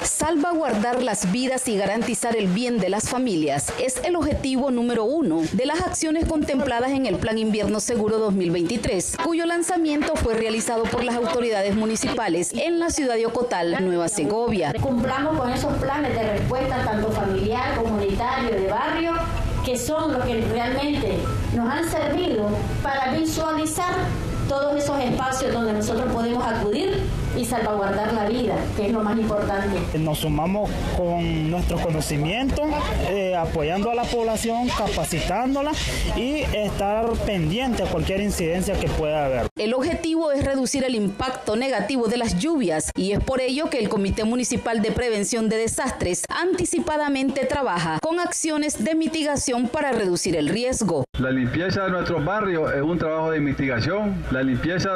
Salvaguardar las vidas y garantizar el bien de las familias es el objetivo número 1 de las acciones contempladas en el Plan Invierno Seguro 2023, cuyo lanzamiento fue realizado por las autoridades municipales en la ciudad de Ocotal, Nueva Segovia. Cumplamos con esos planes de respuesta tanto familiar, comunitario, de barrio, que son los que realmente nos han servido para visualizar todos esos espacios donde nosotros podemos acudir y salvaguardar la vida, que es lo más importante. Nos sumamos con nuestro conocimiento, apoyando a la población, capacitándola y estar pendiente a cualquier incidencia que pueda haber. El objetivo es reducir el impacto negativo de las lluvias y es por ello que el Comité Municipal de Prevención de Desastres anticipadamente trabaja con acciones de mitigación para reducir el riesgo. La limpieza de nuestros barrios es un trabajo de mitigación, la limpieza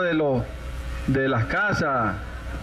de las casas,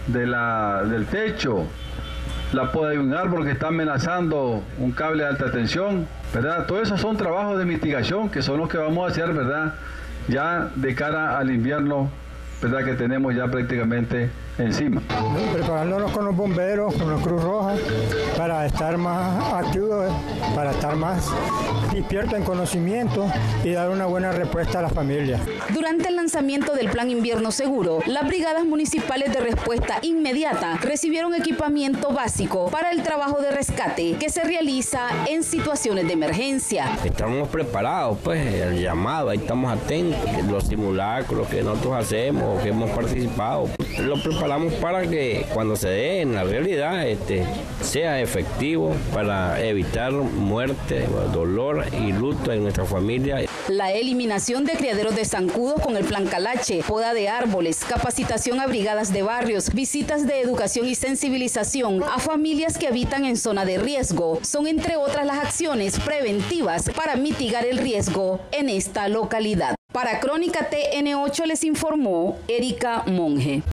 del techo, la poda de un árbol que está amenazando un cable de alta tensión, ¿verdad? Todos esos son trabajos de mitigación que son los que vamos a hacer, ¿verdad? Ya de cara al invierno, ¿verdad? Que tenemos ya prácticamente encima. Preparándonos con los bomberos, con la Cruz Roja, para estar más activos, para estar más despiertos en conocimiento y dar una buena respuesta a las familias. Durante el lanzamiento del Plan Invierno Seguro, las brigadas municipales de respuesta inmediata recibieron equipamiento básico para el trabajo de rescate que se realiza en situaciones de emergencia. Estamos preparados, pues, el llamado, ahí estamos atentos, los simulacros que nosotros hacemos, que hemos participado, lo preparamos para que cuando se dé en la realidad sea efectivo para evitar muerte, dolor y luto en nuestra familia. La eliminación de criaderos de zancudos con el Plan Calache, poda de árboles, capacitación a brigadas de barrios, visitas de educación y sensibilización a familias que habitan en zona de riesgo, son entre otras las acciones preventivas para mitigar el riesgo en esta localidad. Para Crónica TN8 les informó Erika Monge.